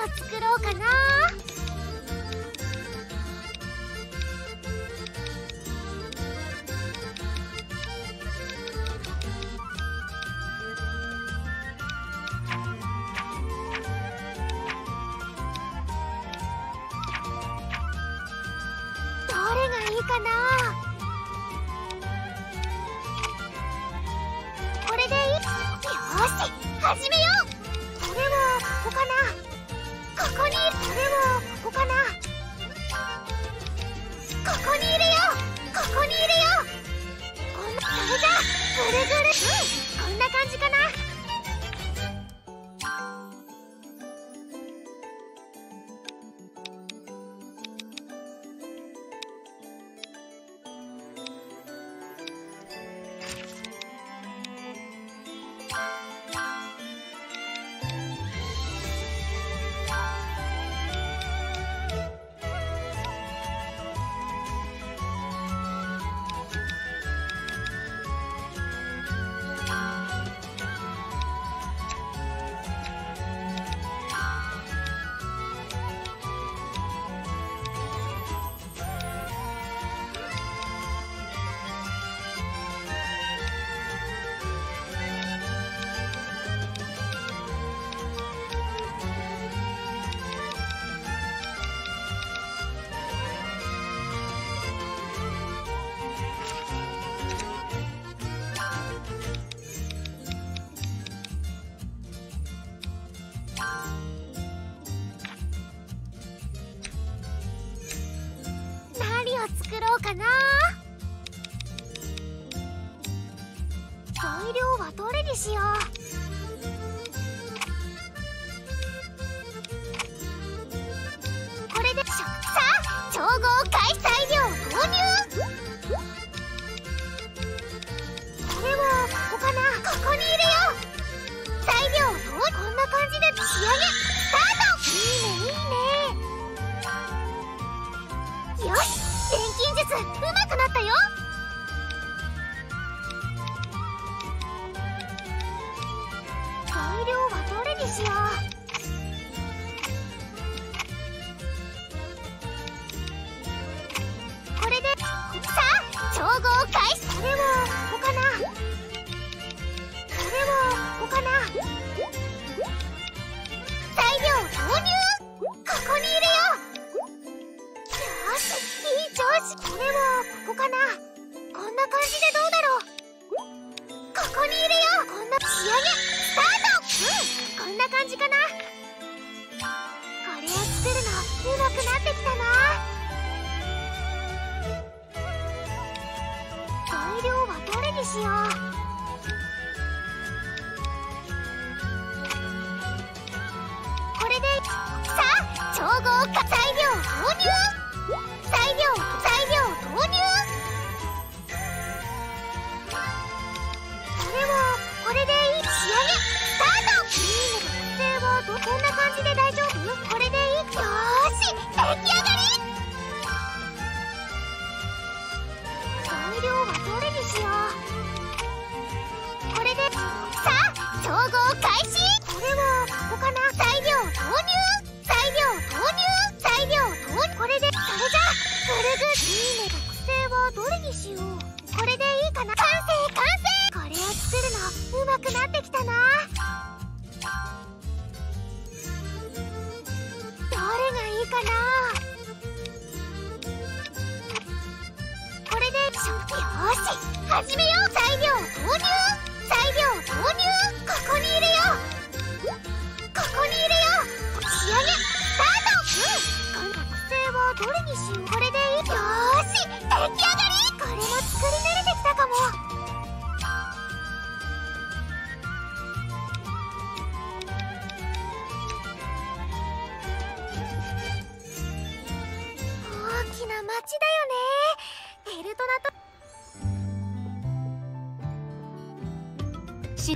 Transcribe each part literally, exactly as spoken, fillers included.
作ろうかな。どれがいいかな。これでいい。よーし、始めよう。これはここかな。ここに、これはここかな。ここに入れよう。ここに入れよう。こんな、それじゃぐるぐる。うん、こんな感じかな。作ろうかな。材料はどれにしよう。これでしょ。さあ、調合開始。材料投入。これはここかな。ここに入れよう。材料投入。こんな感じで仕上げスタート。いいね、いいね。よし、錬金術うまくなったよ。材料はどれにしよう。これでさあ、調合開始。これはここかな。これはここかな。材料投入。ここに入れよう。よし、いい調子。これはここかな。こんな感じでどうだろう。ここに入れよう。こんな仕上げスタート。うん、こんな感じかな。これを作るのうまくなってきたな。材料はどれにしよう。これでさあ、調合か。材料投入。材料材料投入。これはこれでいい。仕上げスタート。いいね。特性はどこんな感じで大丈夫。これでいい。よーし、出来上がり。材料はどれにしよう。これでさあ、調合開始。これはここかな。材料投入。材料投入。材料投入。これでそれじゃぐるぐる。いいね。特性はどれにしよう。これでいいかな。完成完成。これを作るのうまくなってきたな。どれがいいかな。これでしょ。よし、始めよう。材料投入。材料投入。ここに入れよう。ここに入れよう。仕上げスタート。うん、特性はどれにしよう。これでいい。よーし、出来上がり。これも作り慣れてきたかも。大きな町だよね、エルトナと。し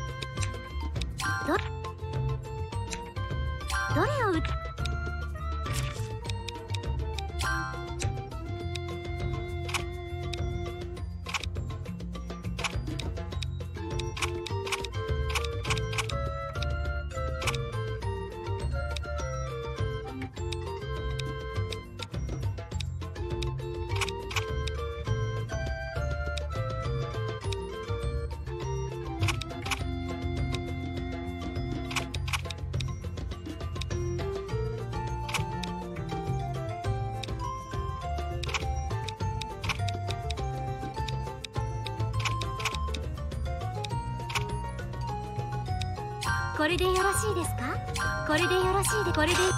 どどれをうこれでよろしいですか？これでよろしいでこれで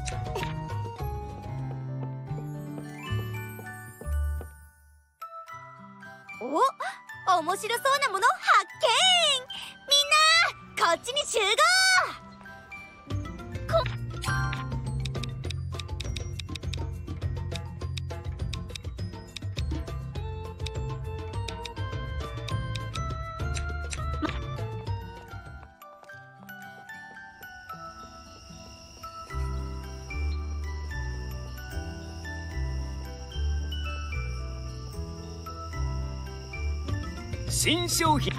お、面白そうなもの発見。みんなこっちに集合。 新商品。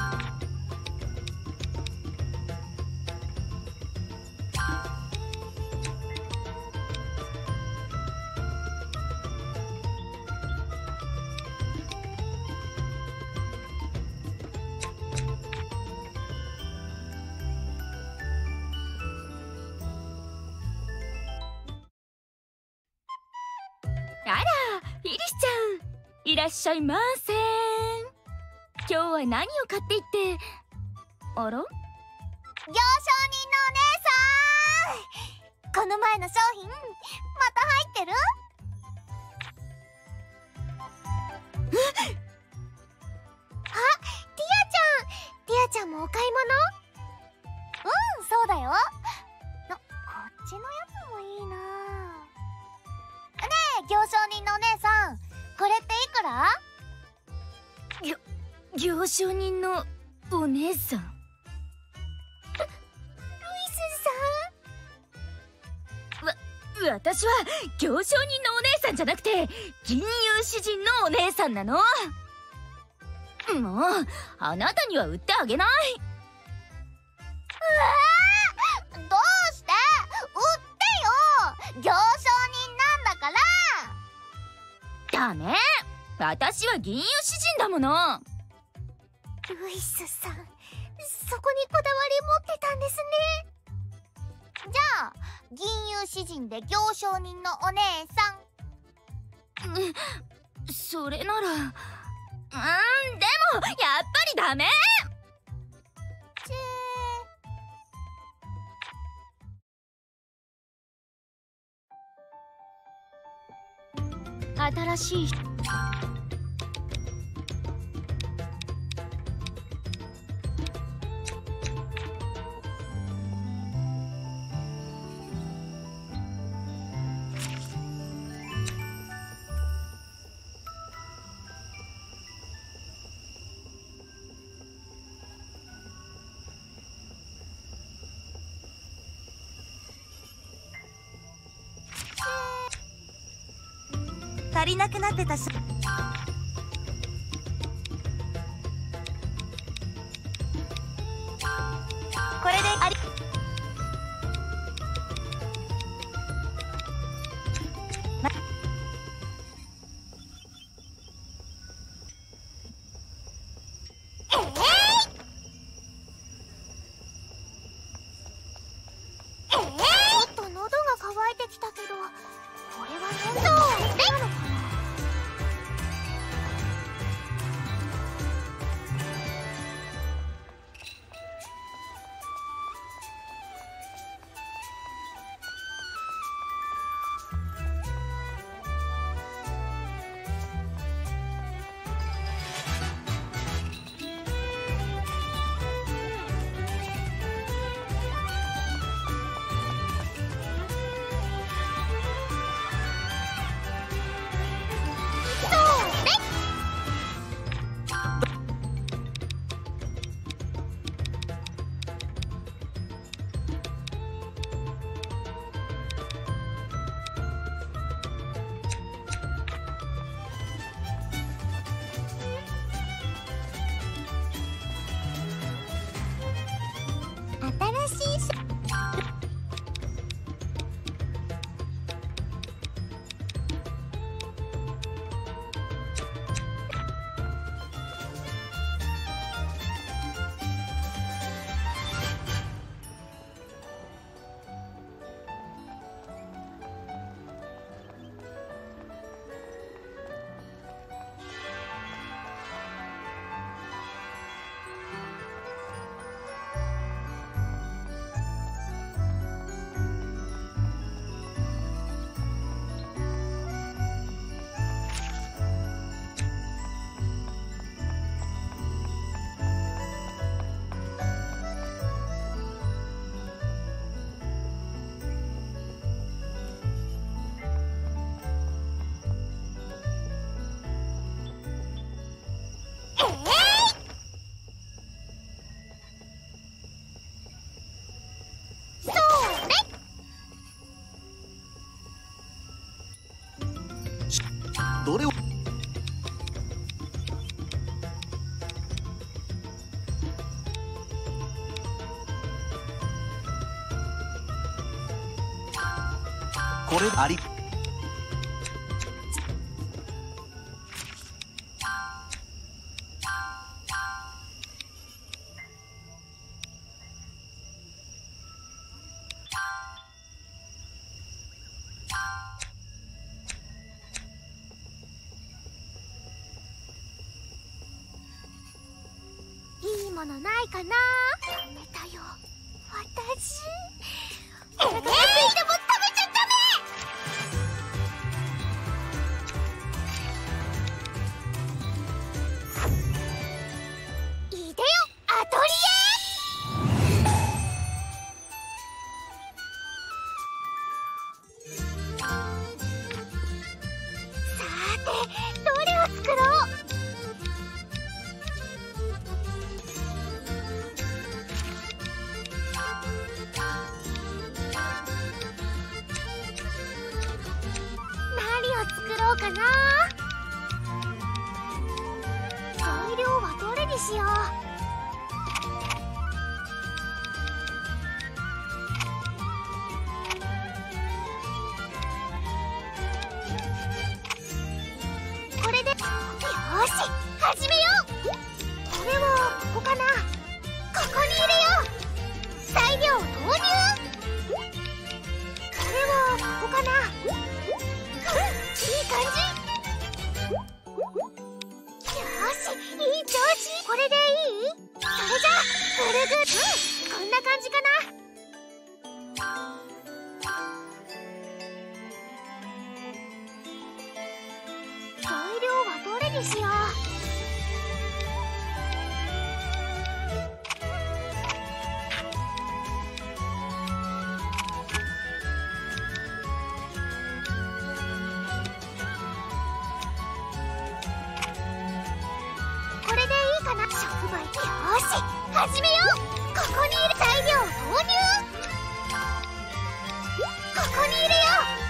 あら、イリスちゃん、いらっしゃいませ。今日は何を買っていって。あら、 行商人のお姉さん、この前の商品また入ってる？あ、ティアちゃん、ティアちゃんもお買い物？うん、そうだよ。な、こっちのやつもいいな。ねえ、行商人のお姉さん、これっていくら？ ぎょ行商人のお姉さん。ルイスさん。 わ、私は行商人のお姉さんじゃなくて銀融詩人のお姉さんなの。もうあなたには売ってあげない。 えー、どうして？売ってよ、行商人なんだから。 ダメ、私は銀融詩人だもの。 ルイスさん、そこにこだわり持ってたんですね。じゃあ銀融詩人で行商人のお姉さん。 それなら、うん、でもやっぱりダメ。 ちー新しい人。 足りなくなってたし。これであり。ま、えー、えー、ちょっと喉が渇いてきたけど、これは何だろう？新しいどれをこれありいいものないかな。ダメだよ私。お腹が空いても食べちゃダメ。いでよアトリエ。さーてどれを作ろう。何を作ろうかな。材料はどれにしよう。これでよーし始めよう。これはここかな。ここに入れよう。材料投入。これはここかな。いい感じ。よーしいい調子。これでいい。それじゃぐるぐる、うん、こんな感じかな。材料はどれにしよう。これでいいかな。触媒。よーし始めよう。ここに入れ材料投入。ここに入れよう。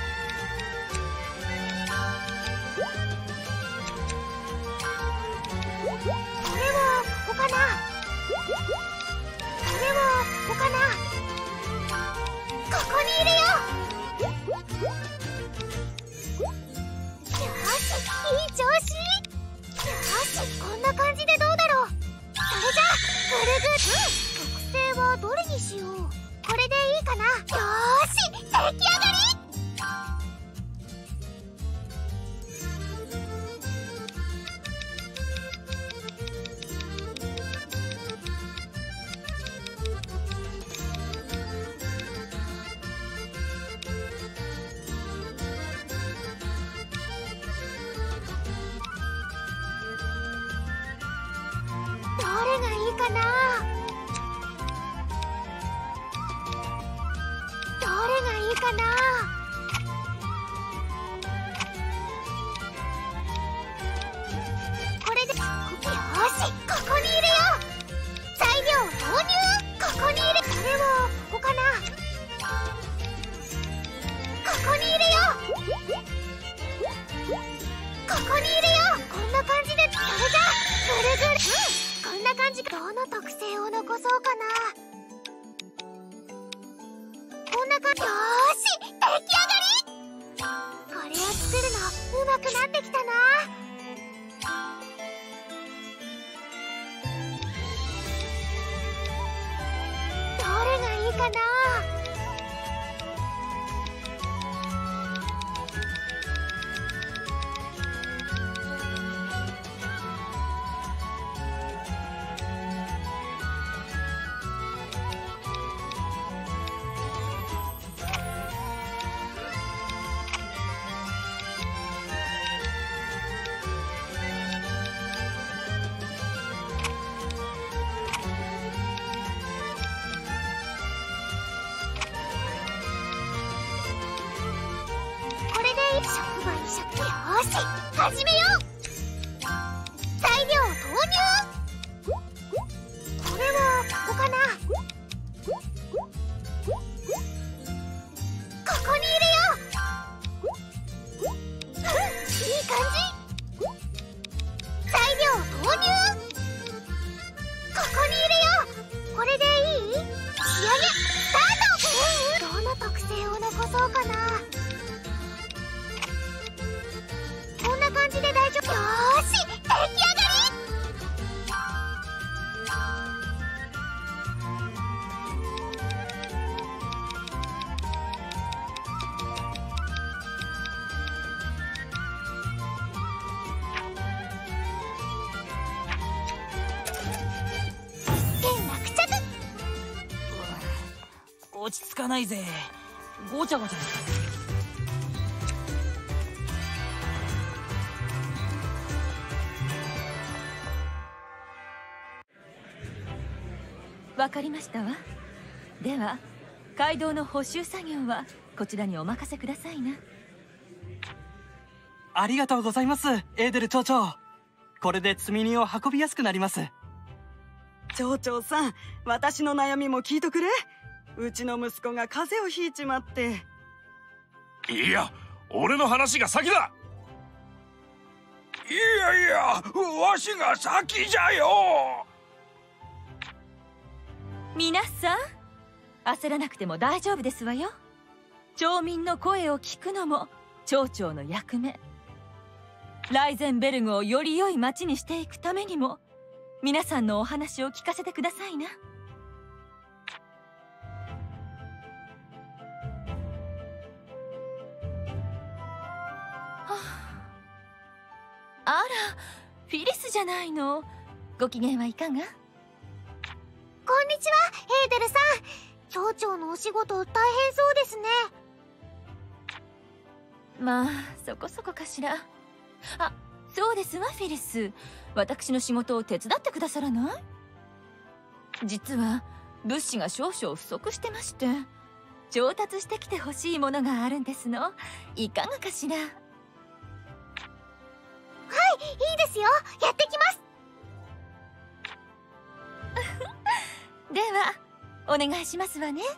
これはここかな。これはここかな。ここに入れよう。よーしいい調子。よーしこんな感じでどうだろう。それじゃぐるぐる、うん、特性はどれにしよう。これでいいかな。よーし出来上がり。どれがいいかな。どれがいいかな。これでよーしここに入れよう。材料投入。ここに入れ。これはここかな。ここに入れよう。ここに入れよう。こんな感じで。それじゃぐるぐる、うん、こんな感じ。どの特性を残そうかな。こんな感じ。よーし出来上がり。これを作るのうまくなってきたな。どれがいいかな。触媒移植。よーし始めよう。材料投入。これはここかな。ここに入れよう。うん、いい感じ。 落ち着かないぜ。ごちゃごちゃ。 わかりましたわ。では街道の補修作業はこちらにお任せくださいな。 ありがとうございます、エーデル町長。これで積み荷を運びやすくなります。 町長さん、私の悩みも聞いとくれ。うちの息子が風邪をひいちまって。 いや、俺の話が先だ。いやいや、わしが先じゃよ。 皆さん焦らなくても大丈夫ですわよ。町民の声を聞くのも町長の役目。ライゼンベルグをより良い町にしていくためにも皆さんのお話を聞かせてくださいな。はあ、あら、フィリスじゃないの。ご機嫌はいかが？ こんにちは、エーデルさん。町長のお仕事大変そうですね。 まあそこそこかしら。あ、そうですわフィリス。私の仕事を手伝ってくださらない？実は物資が少々不足してまして、調達してきてほしいものがあるんですの。いかがかしら？はい、いいですよ。やってきます。 ではお願いしますわね。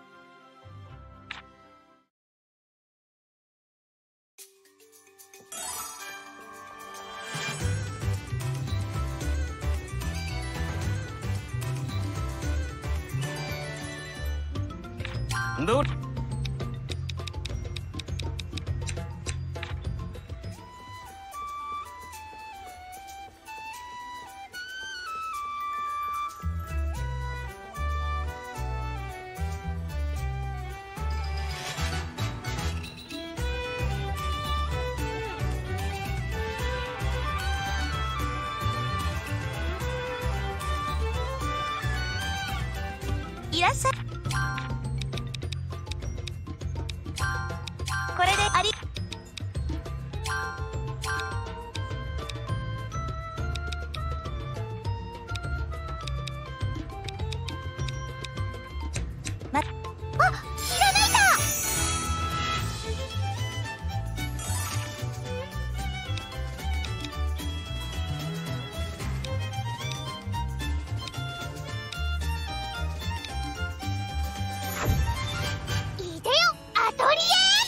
どう？ いらっしゃい。これであり。ま、あ、ひらめいた。いでよアトリエ。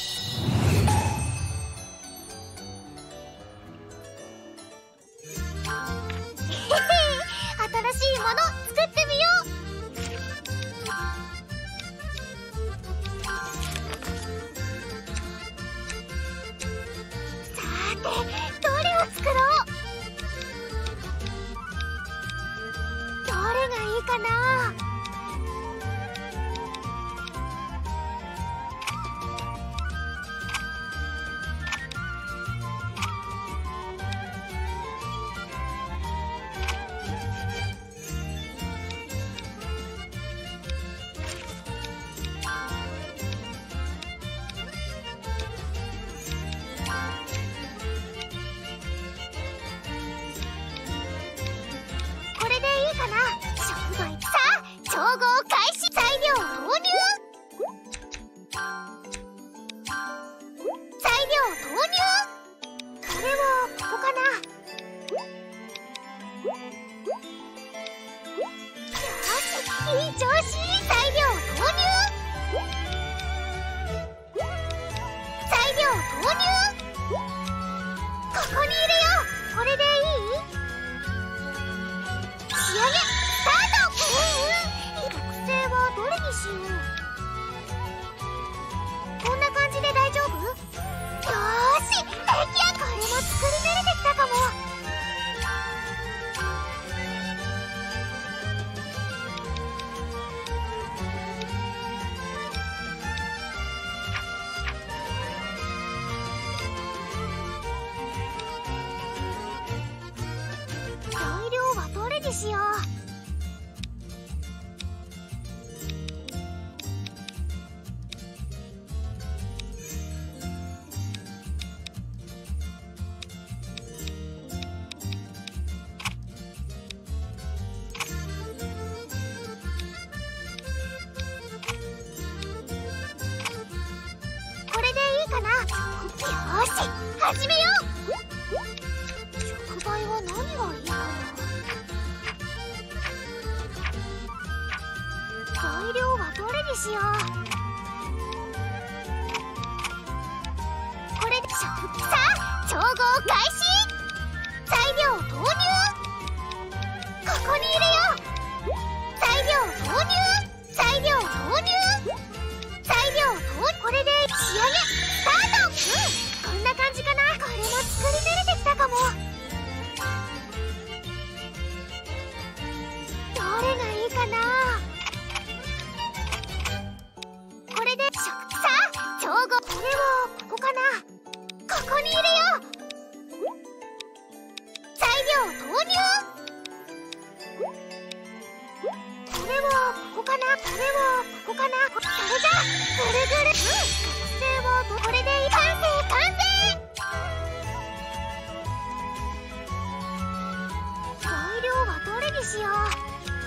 新しいもの作ってみよう。さーて、どれを作ろう。どれがいいかな。これでいいかな。触媒。さあ、調合開始。材料投入。材料投入。これはここかな。よし、いい調子。材料投入。材料投入。ここに入れよう。これでいい？仕上げスタート。うんうん、特性はどれにしよう。こんな感じで大丈夫？よーし、敵や。これも作り慣れてきたかも。材料はどれにしよう。 し始めよう。触媒は何がいいかな。材料はどれにしよう。これで食さあ調合開始。材料投入。ここに入れよう。材料投入。材料投入。材料投入。これで仕上げスタート。うん、こんな感じかな。これも作り慣れてきたかも。どれがいいかな。これで食さあ調合。これはここかな。ここに入れよう。材料投入。これはここかな。これはここかな。それじゃぐるぐる。うん、特性はどこれでいい。完成完成。材料はどれにしよう。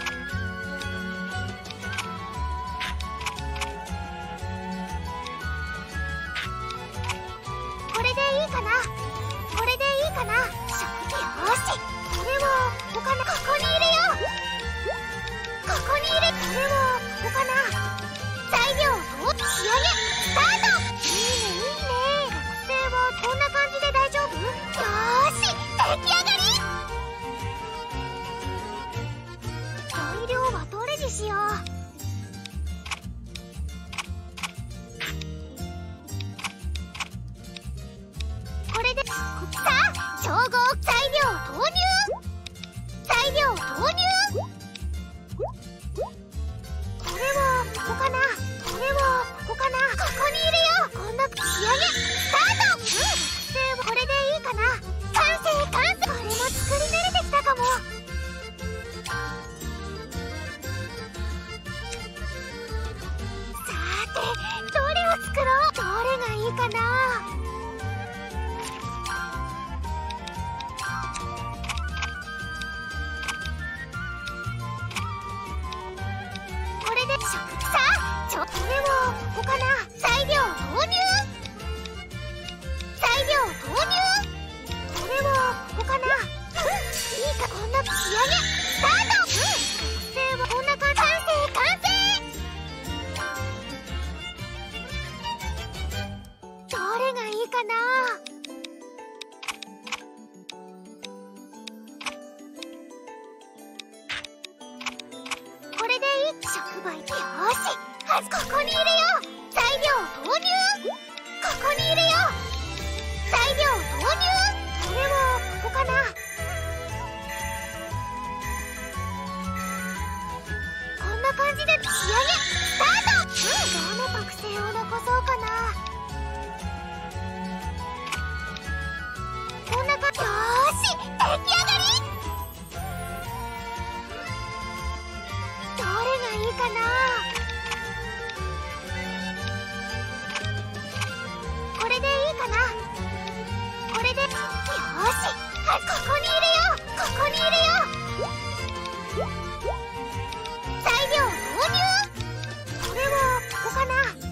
これでいいかな。これでいいかな。食器よし。これはここかな。ここに入れよう。ここに入れ。これはここかな。材料と仕上げスタート。いいねいいね。特性はこんな感じで大丈夫。よーし出来上がり。材料はどれにしよう。これでさあ調合。材料投入。材料投入。これはここかな。これはここかな。ここに入れよう。こんな仕上げスタート。うん、特性はこれでいいかな。完成完成。これも作り慣れてきたかも。さーてどれを作ろう。どれがいいかな。これで食さあちょこれはここかな。材料投入。材料投入。これはここかな。うん、いいか。こんな仕上げスタート。うん、特性はこんな感じ。完成完成。どれがいいかな。これでいい。触媒よーしはず。ここに入れよう。材料投入。ここに入れよう。材料投入。これはここかな。こんな感じで仕上げスタート。うん、どの特性を残そうかな。こんな感じ。よーし出来上がり。どれがいいかな。これでいいかな。これでよーしはい、ここに入れよう。ここに入れよう。材料投入。これはここかな。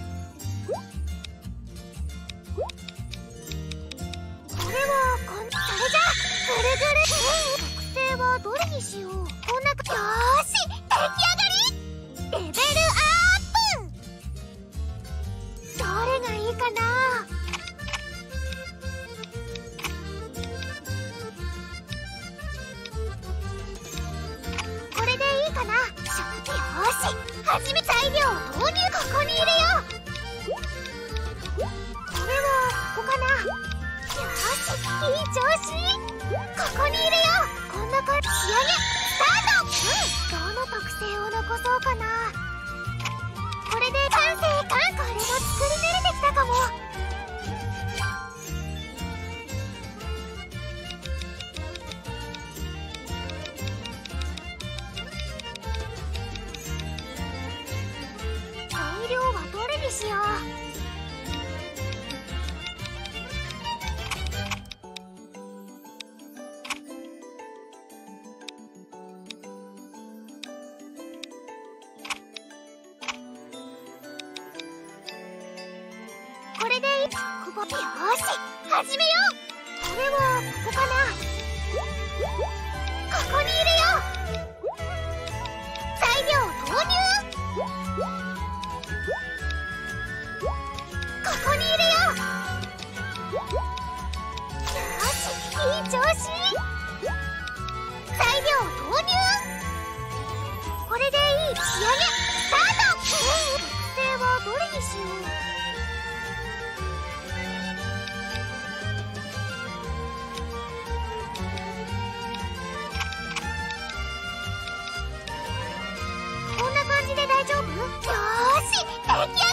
これはこんそれじゃぐるぐる。うん、特性はどれにしよう。こんなよーし出来上がり。レベルアップ。どれがいいかな。これでいいかな。食器よーし始め。材料投入。ここに入れよう。これはここかな。よーしいい調子。ここに入れよう。こんな感じ。仕上げスタート。うん、どの特性を残そうかな。これで完成完。これも作り慣れてきたかも。材料はどれにしよう。これでい職場。よーし始めよう。これはここかな。ここにいるよ。材料投入。ここにいるよ。よーしいい調子。材料投入。これでいい。仕上げスタート。特性はどれにしよう。こんな感じで大丈夫？よーし出来上がり。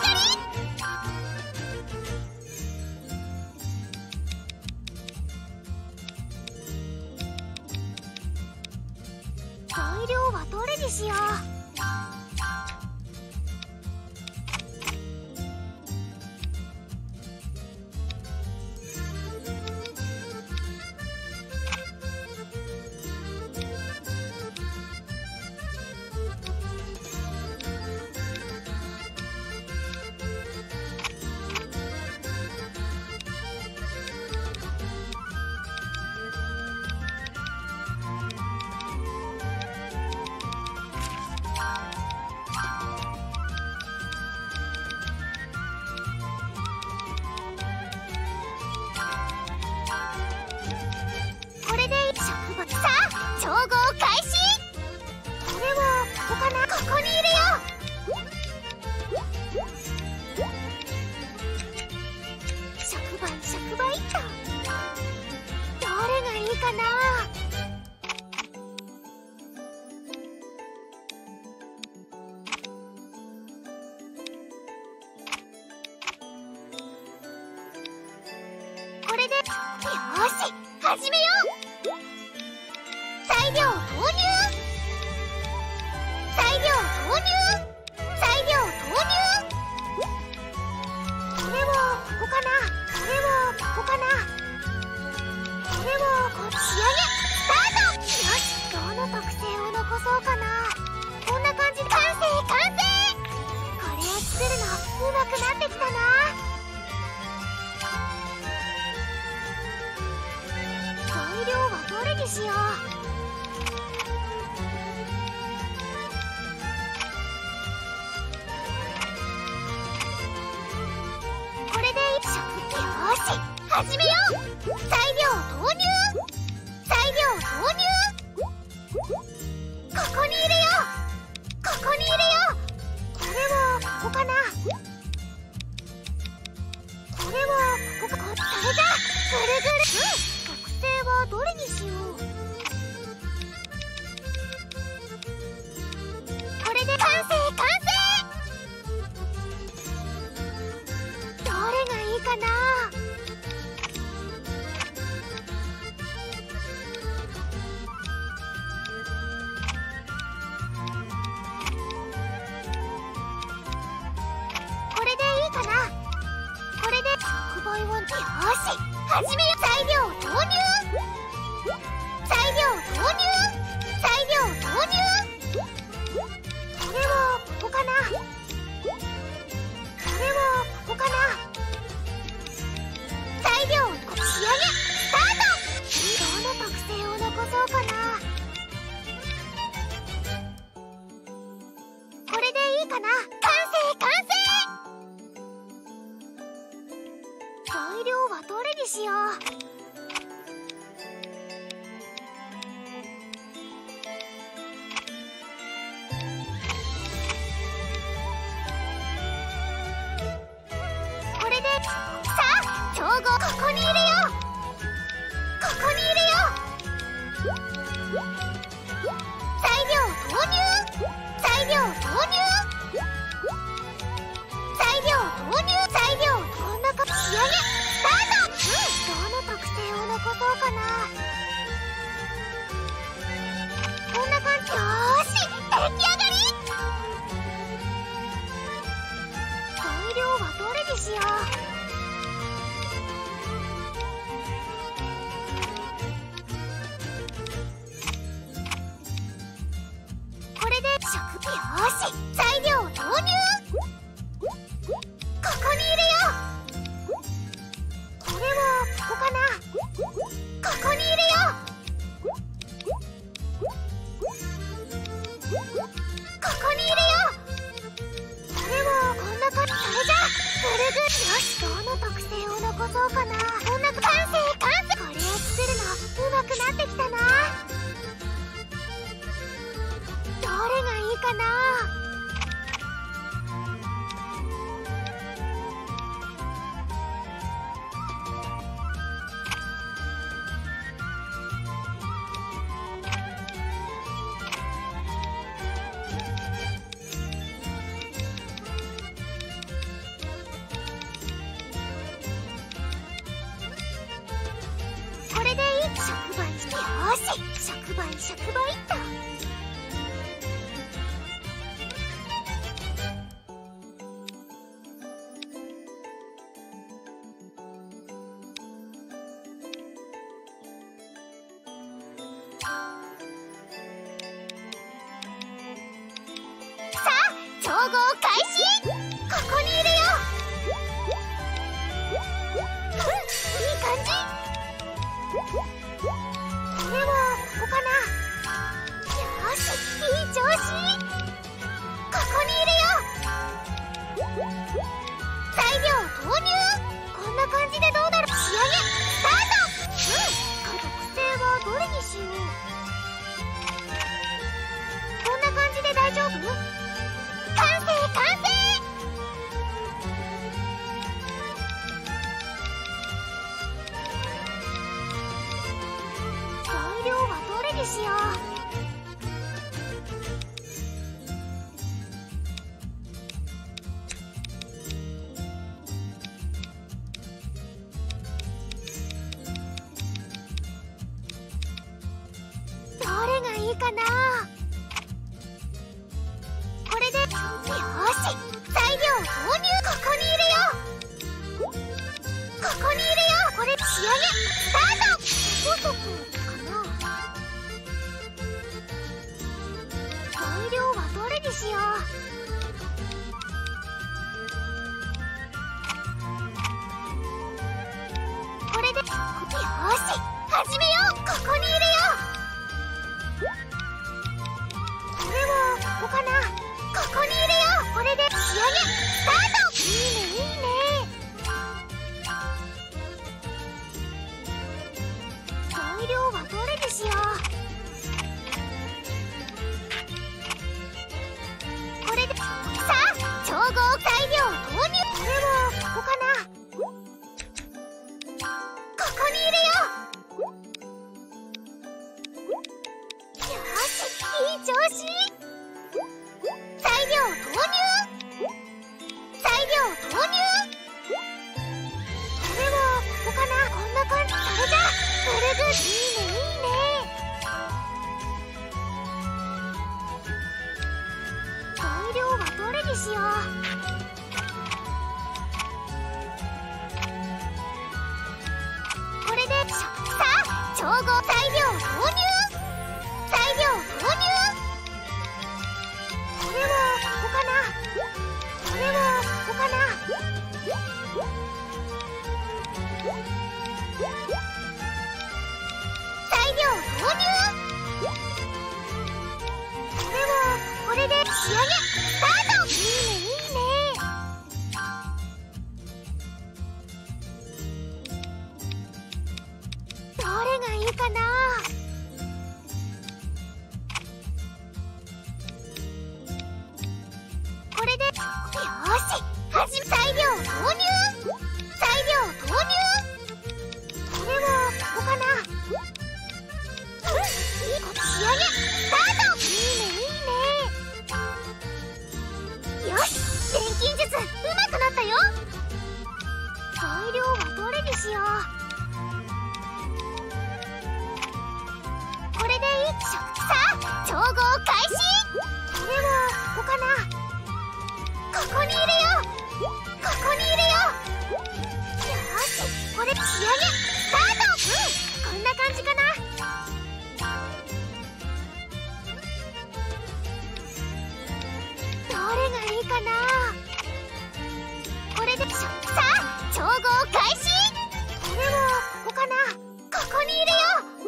材料はどれにしよう。これで職場。さあ調合開始。これはここかな。ここにいるよ。職場職場一個。どれがいいかな。これでよーし始めよう。材料投入。材料投入。材料投入。これはここかな。これはここかな。これはこ仕上げスタート。よしどの特性を残そうかな。こんな感じ。完成完成。これを作るのうまくなってきたな。材料はどれにしよう。これで一色。よーし始めよう。材料投入。材料投入。ここにいるよ。ここにいるよ。これはここかな。これはここ。こそれだ。ぐるぐる。うん特性はどれにしよう。これで完成完成。どれがいいかな。これでいいかな。これで即売を。よーし始めよ。材料投入。材料投入。材料投入。これはここかな。これはここかな。材料仕上げスタート。どの特性を残そうかな。これでいいかな。完成完成。材料はどれにしよう。これでさあ調合。ここにいるよ。ここにいるよ。材料投入。材料投入。材料投入。材料こんなか仕上げスタート。うんどの特性を残そうかな。こんな感じ。よーし出来上がり。材料はどれにしよう。これで食。よーし材料投入。ここにいるよ。 百倍百倍っと。調合開始。ここに入れよう。うん、いい感じ。これはここかな。よし、いい調子。ここに入れよう。材料投入。こんな感じでどうだろう。仕上げスタート。うん、特性はどれにしよう。こんな感じで大丈夫？完成完成。材料はどれにしよう。どれがいいかな。これでよーし、材料投入。ここに入れよう。ここに入れよう。これ仕上げスタート。細くかな。材料はどれにしよう。これでよーし、始めよう。ここに入れよう。これはここかな。ここに入れよう。これで仕上げスタート。いいねいいね。材料はどれにしよう。これでさあ調合材料投入。これはここかな。ここに入れよう。よし、いい調子。材料投入。材料投入。これはここかな。こんな感じ。それじゃぐるぐる。いいねいいね。材料はどれにしよう。これでさあ調合材料投入。材料投入。これはここかな。これはここかな。材料投入。これはこれで仕上げスタート。いいねいいね。どれがいいかな。これでよーし、始め。材料投入。材料投入。これはここかな。うん、いい。仕上げスタート。いいねいいね。よし、錬金術うまくなったよ。材料はどれにしよう。これでいい。さあ調合開始。これはここかな。ここに入れよう。ここに入れよう。よーし、これ仕上げスタート。うん、こんな感じかな。どれがいいかな。これでさあ調合開始。これはここかな。ここに入れよう。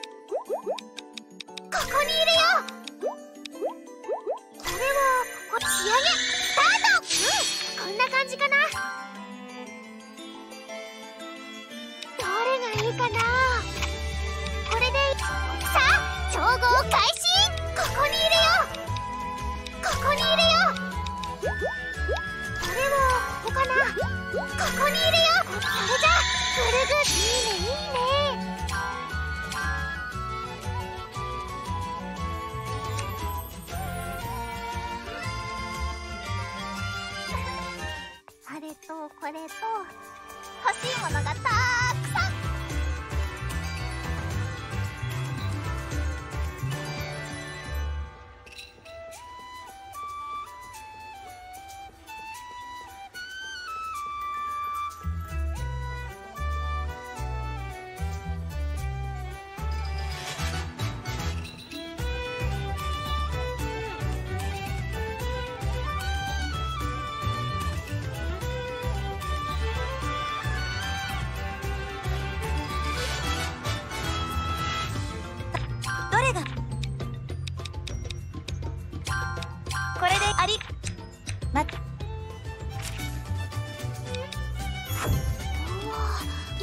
ここに入れよう。これはここ。仕上げスタート。うん、こんな感じかな。どれがいいかな。これでさあ調合開始。ここに入れよう。ここに入れよう。これはここかな。ここに入れよう。それじゃぐるぐる。いいねいいね。あれとこれと欲しいものがたーくさん。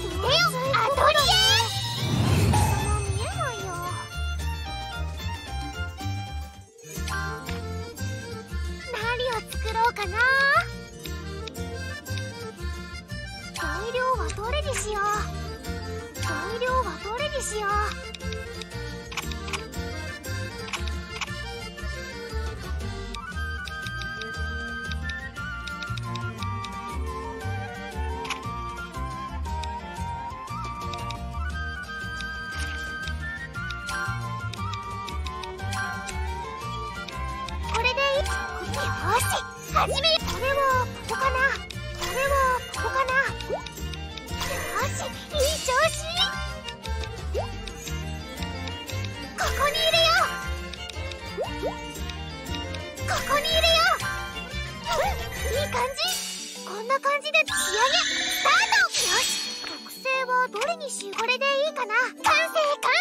でよアトリエ。その見えないよ。何を作ろうかな。材料はどれにしよう。材料はどれにしよう。これでいい。よし、始め。これはここかな。これはここかな。よし、いい調子。ここに入れよう。ここに入れよう。うん、いい感じ。こんな感じで仕上げスタート。よし、特性はどれにしよう。これでいいかな。完成完成。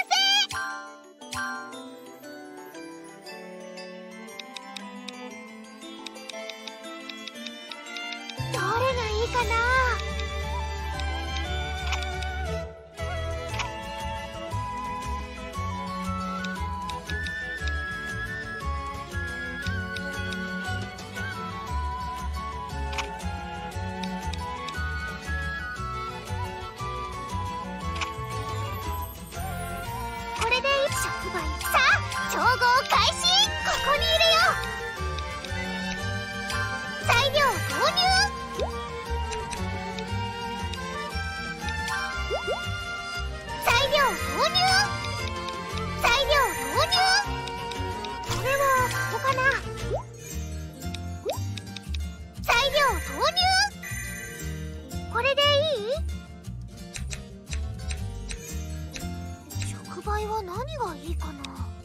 どれがいいかな。これで触媒。さあ調合開始。ここに入れよう。材料投入。材料投入。材料投入。これはここかな。材料投入。これでいい。触媒は何がいいかな。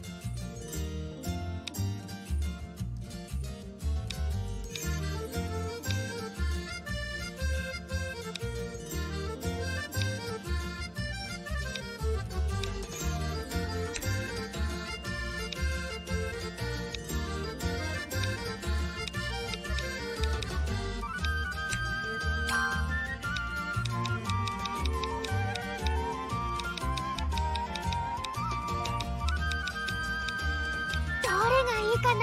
どれがいいかな。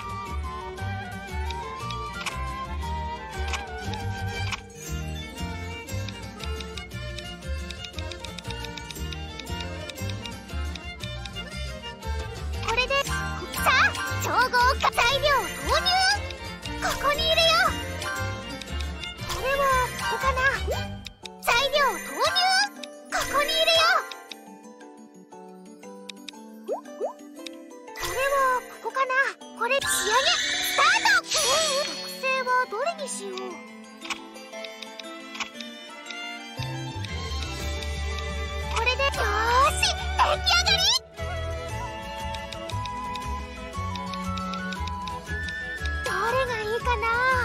これでさあ調合か。材料投入。ここに入れよう。これはここかな。材料投入。ここに入れよう。これはここかな。これ仕上げスタート。特性はどれにしよう。これでよーし出来上がり。どれがいいかな。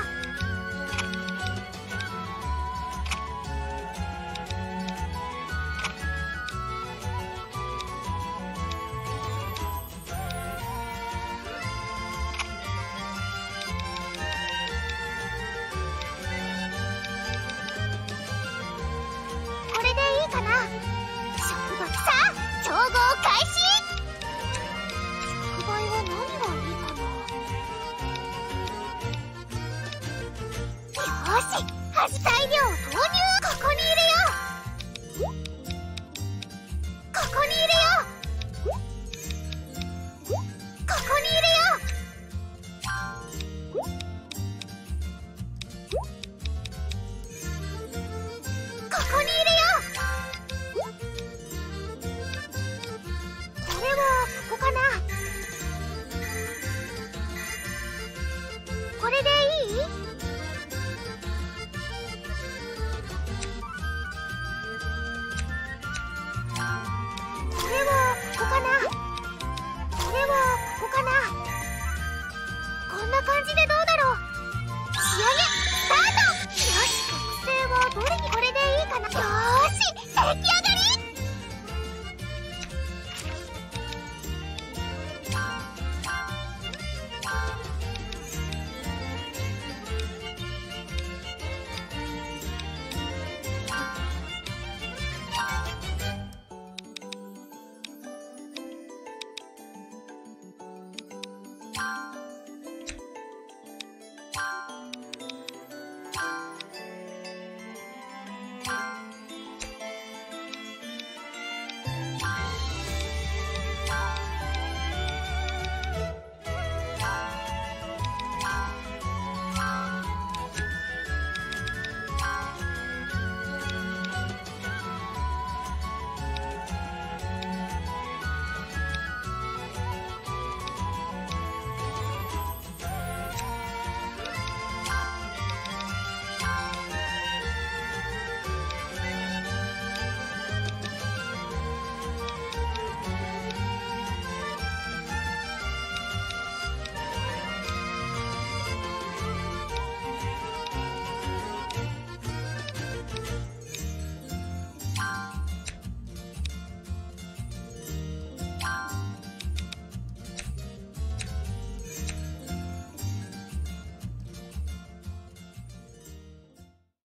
これでいいかな。触媒。さあ調合開始。触媒は何がいいかな。よーし、はじ材料投入。ここに入れよう。ここに入れよう。ここに入れよう。ここに入れよう。これはここかな。これでいい。